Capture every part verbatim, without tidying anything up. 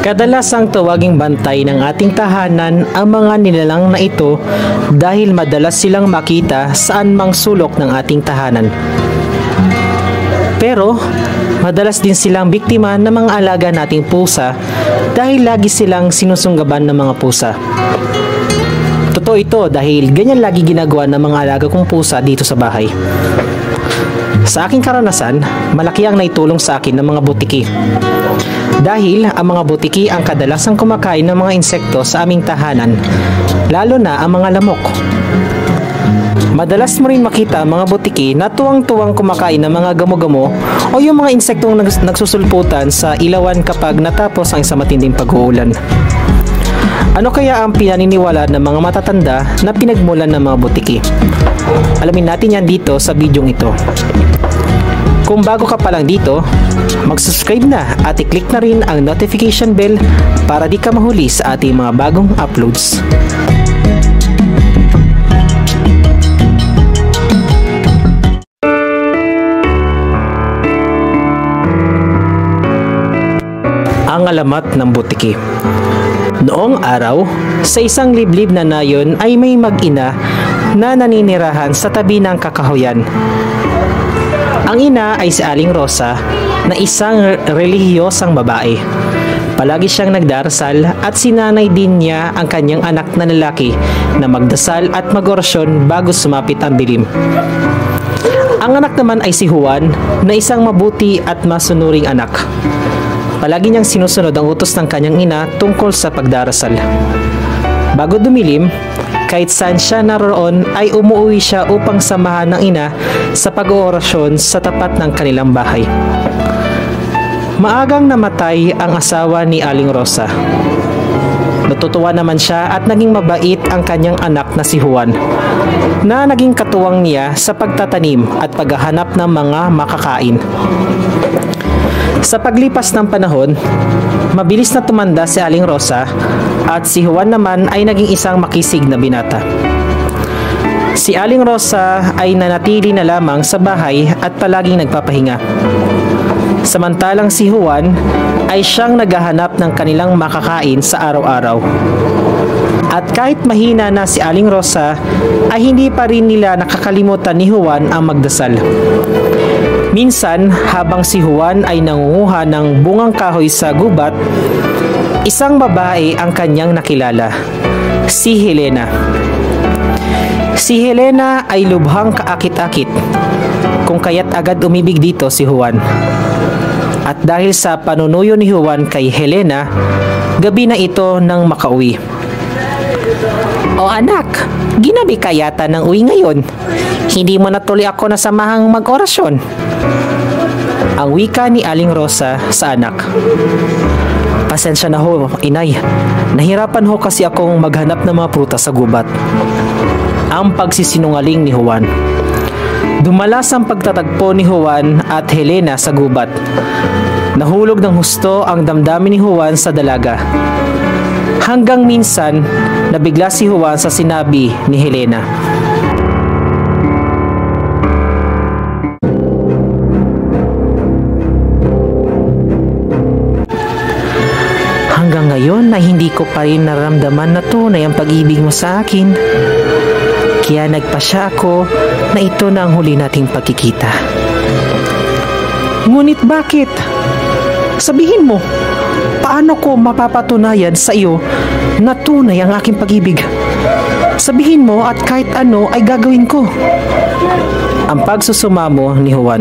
Kadalasang tawaging bantay ng ating tahanan ang mga nilalang na ito dahil madalas silang makita saan mang sulok ng ating tahanan. Pero, madalas din silang biktima ng mga alaga nating pusa dahil lagi silang sinusunggaban ng mga pusa. Totoo ito dahil ganyan lagi ginagawa ng mga alaga kong pusa dito sa bahay. Sa aking karanasan, malaki ang naitulong sa akin ng mga butiki. Dahil ang mga butiki ang kadalasang kumakain ng mga insekto sa aming tahanan, lalo na ang mga lamok. Madalas mo rin makita ang mga butiki na tuwang-tuwang kumakain ng mga gamo-gamo o yung mga insektong nags- nagsusulputan sa ilawan kapag natapos ang isang matinding pag-uulan. Ano kaya ang pinaniniwala ng mga matatanda na pinagmulan ng mga butiki? Alamin natin yan dito sa bidyong ito. Kung bago ka pa lang dito, mag-subscribe na at i-click na rin ang notification bell para di ka mahuli sa ating mga bagong uploads. Ang alamat ng butiki. Noong araw, sa isang liblib na nayon ay may mag-ina na naninirahan sa tabi ng kakahuyan. Ang ina ay si Aling Rosa na isang relihiyosang babae. Palagi siyang nagdarasal at sinanay din niya ang kanyang anak na lalaki na magdasal at mag-orasyon bago sumapit ang dilim. Ang anak naman ay si Juan na isang mabuti at masunuring anak. Palagi niyang sinusunod ang utos ng kanyang ina tungkol sa pagdarasal. Bago dumilim, kahit saan siya naroon ay umuwi siya upang samahan ng ina sa pag-oorasyon sa tapat ng kanilang bahay. Maagang namatay ang asawa ni Aling Rosa. Natutuwa naman siya at naging mabait ang kanyang anak na si Juan, na naging katuwang niya sa pagtatanim at paghahanap ng mga makakain. Sa paglipas ng panahon, mabilis na tumanda si Aling Rosa at si Juan naman ay naging isang makisig na binata. Si Aling Rosa ay nanatili na lamang sa bahay at palaging nagpapahinga. Samantalang si Juan ay siyang naghahanap ng kanilang makakain sa araw-araw. At kahit mahina na si Aling Rosa, ay hindi pa rin nila nakakalimutan ni Juan ang magdasal. Minsan, habang si Juan ay nangunguha ng bungang kahoy sa gubat, isang babae ang kanyang nakilala, si Helena. Si Helena ay lubhang kaakit-akit, kung kaya't agad umibig dito si Juan. At dahil sa panunuyo ni Juan kay Helena, gabi na ito nang makauwi. O anak, ginabi ka yata ng uwi ngayon. Hindi mo na tuloy ako nasamahang mag-orasyon. Ang wika ni Aling Rosa sa anak. Pasensya na ho, inay. Nahirapan ho kasi akong maghanap ng mga prutas sa gubat. Ang pagsisinungaling ni Juan. Dumalas ang pagtatagpo ni Juan at Helena sa gubat. Nahulog ng husto ang damdamin ni Juan sa dalaga. Hanggang minsan, nabigla si Juan sa sinabi ni Helena. Hanggang ngayon ay hindi ko pa rin naramdaman na tunay ang pag-ibig mo sa akin. Kaya nagpasya ako na ito na ang huli nating pagkikita. Ngunit bakit? Sabihin mo, paano ko mapapatunayan sa iyo na tunay ang aking pag-ibig? Sabihin mo at kahit ano ay gagawin ko. Ang pagsusumamo ni Juan.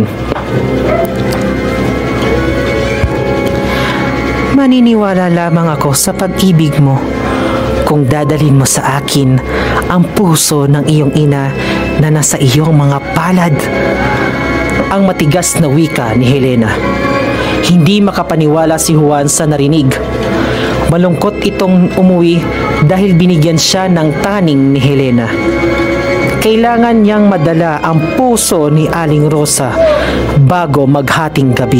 Maniniwala lamang ako sa pag-ibig mo kung dadalhin mo sa akin ang puso ng iyong ina na nasa iyong mga palad. Ang matigas na wika ni Helena. Hindi makapaniwala si Juan sa narinig. Malungkot itong umuwi dahil binigyan siya ng taning ni Helena. Kailangan niyang madala ang puso ni Aling Rosa bago maghating gabi.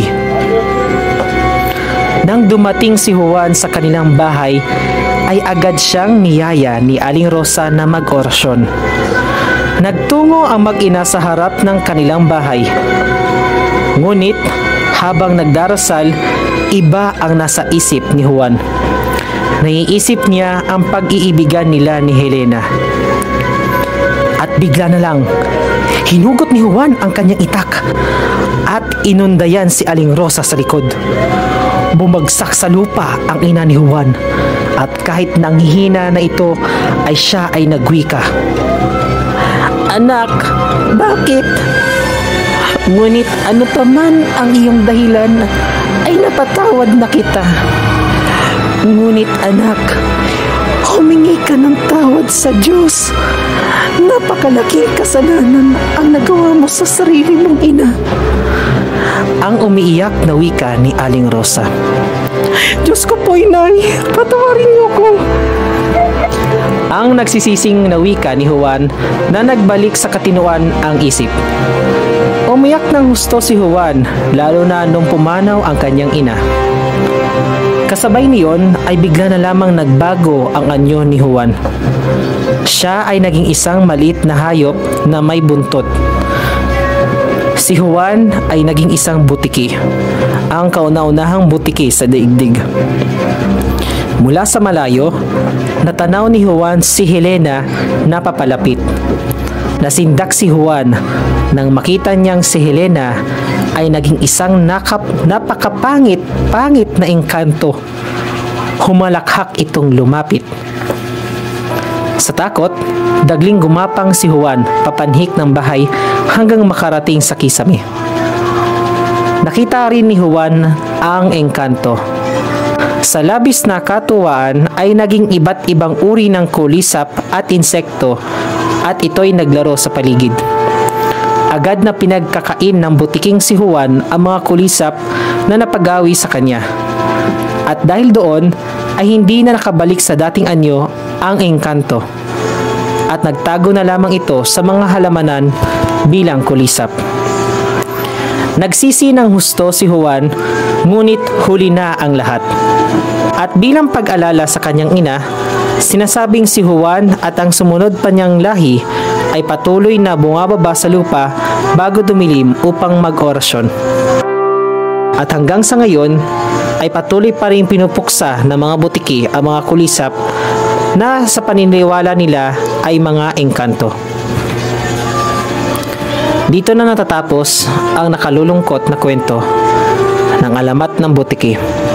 Nang dumating si Juan sa kanilang bahay, ay agad siyang niyaya ni Aling Rosa na mag-orasyon. Nagtungo ang mag-ina sa harap ng kanilang bahay. Ngunit, habang nagdarasal, iba ang nasa isip ni Juan. Naiisip niya ang pag-iibigan nila ni Helena. At bigla na lang, hinugot ni Juan ang kanyang itak at inundayan si Aling Rosa sa likod. Bumagsak sa lupa ang ina ni Juan at kahit nanghihina na ito ay siya ay nagwika. Anak, bakit? Ngunit ano pa man ang iyong dahilan ay napatawad na kita. Ngunit anak, humingi ka ng tawad sa Diyos. Napakalaking kasalanan ang nagawa mo sa sarili mong ina. Ang umiiyak na wika ni Aling Rosa. Diyos ko po, inay, patawarin niyo ko. Ang nagsisising na wika ni Juan na nagbalik sa katinuan ang isip. Umiyak ng husto si Juan, lalo na nung pumanaw ang kanyang ina. Kasabay niyon ay bigla na lamang nagbago ang anyo ni Juan. Siya ay naging isang maliit na hayop na may buntot. Si Juan ay naging isang butiki, ang kauna-unahang butiki sa daigdig. Mula sa malayo, natanaw ni Juan si Helena na papalapit. Nasindak si Juan nang makita niyang si Helena ay naging isang nakap, napakapangit-pangit na engkanto. Humalakhak itong lumapit. Sa takot, dagling gumapang si Juan papanhik ng bahay hanggang makarating sa kisame. Nakita rin ni Juan ang engkanto. Sa labis na katuwaan ay naging iba't ibang uri ng kulisap at insekto at ito'y naglaro sa paligid. Agad na pinagkakain ng butiking si Juan ang mga kulisap na napagawi sa kanya. At dahil doon ay hindi na nakabalik sa dating anyo ang engkanto. At nagtago na lamang ito sa mga halamanan bilang kulisap. Nagsisi ng husto si Juan, ngunit huli na ang lahat. At bilang pag-alala sa kanyang ina, sinasabing si Juan at ang sumunod pa niyang lahi ay patuloy na bumababa sa lupa bago dumilim upang mag-orasyon. At hanggang sa ngayon ay patuloy pa rin pinupuksa ng mga butiki ang mga kulisap na sa paniniwala nila ay mga engkanto. Dito na natatapos ang nakalulungkot na kwento ng Alamat ng Butiki.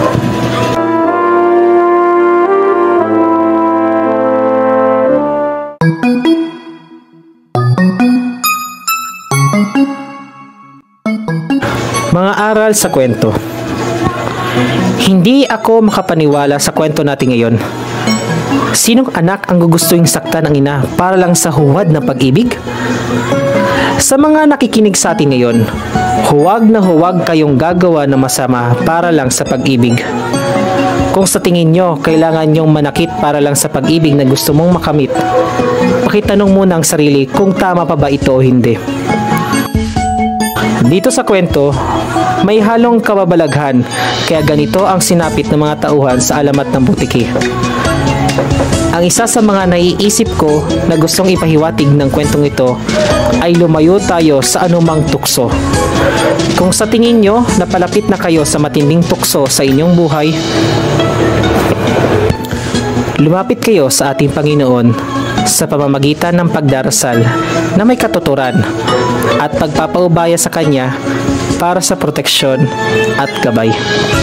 Mga aral sa kwento. Hindi ako makapaniwala sa kwento natin ngayon. Sinong anak ang gugustuhin saktan ng ina para lang sa huwad ng pag-ibig? Sa mga nakikinig sa atin ngayon, huwag na huwag kayong gagawa ng masama para lang sa pag-ibig. Kung sa tingin nyo kailangan nyong manakit para lang sa pag-ibig na gusto mong makamit, pakitanong muna ang sarili kung tama pa ba ito o hindi. Dito sa kwento, may halong kababalaghan, kaya ganito ang sinapit ng mga tauhan sa Alamat ng Butiki. Ang isa sa mga naiisip ko na gustong ipahiwatig ng kwentong ito ay lumayo tayo sa anumang tukso. Kung sa tingin nyo napalapit na kayo sa matinding tukso sa inyong buhay, lumapit kayo sa ating Panginoon sa pamamagitan ng pagdarasal na may katuturan at pagpapaubaya sa Kanya para sa proteksyon at gabay.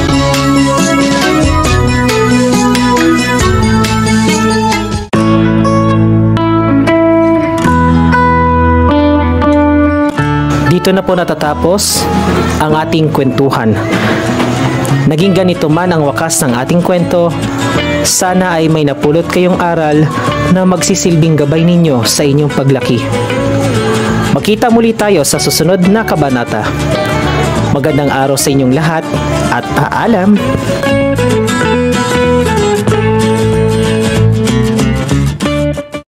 Dito na po natatapos ang ating kwentuhan. Naging ganito man ang wakas ng ating kwento, sana ay may napulot kayong aral na magsisilbing gabay ninyo sa inyong paglaki. Magkita muli tayo sa susunod na kabanata. Magandang araw sa inyong lahat at paalam!